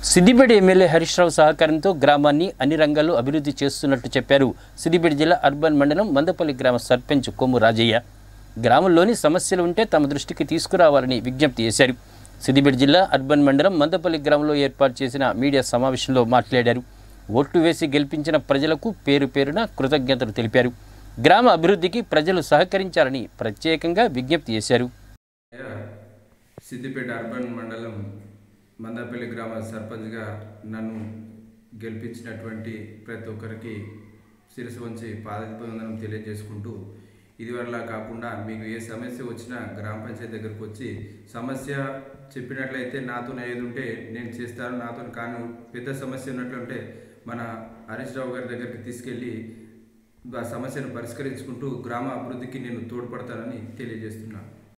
Siddipet MLA Harish Rao సహకారంతో గ్రామాన్ని అన్ని రంగాల్లో అభివృద్ధి చేస్తున్నట్టు చెప్పారు. సిద్దిపేట జిల్లా అర్బన్ మండలం మందపల్లి గ్రామ సర్పంచ్ కొమ్ము రాజయ్య గ్రామంలోని సమస్యలు ఉంటే తమ దృష్టికి తీసుకురావాలని విజ్ఞప్తి చేశారు. సిద్దిపేట జిల్లా అర్బన్ మండలం మందపల్లి గ్రామంలో ఏర్పాటు చేసిన మీడియా సమావేశంలో మాట్లాడారు. ఓట్లు వేసి గెలిపించిన ప్రజలకు పేరు పేరున కృతజ్ఞతలు తెలిపారు. గ్రామ అభివృద్ధికి ప్రజలు సహకరించాలని ప్రత్యేకంగా విజ్ఞప్తి చేశారు. సిద్దిపేట అర్బన్ మండలం మందపల్లి గ్రామ సర్పంచ్గా నన్ను గెలిపించినటువంటి ప్రతి ఒక్కరికి శిరస్సు వంచి పాదాభివందనం తెలియజేసుకుంటూ, ఇదివరలా కాకుండా మీకు ఏ సమస్య వచ్చినా గ్రామ పంచాయతీ దగ్గరకు వచ్చి సమస్య చెప్పినట్లయితే నాతో ఏది ఉంటే నేను చేస్తాను, నాతో కానీ పెద్ద సమస్య ఉన్నట్లుంటే మన హరీష్ రావు గారి దగ్గరికి తీసుకెళ్ళి ఆ సమస్యను పరిష్కరించుకుంటూ గ్రామ అభివృద్ధికి నేను తోడ్పడతానని తెలియజేస్తున్నాను.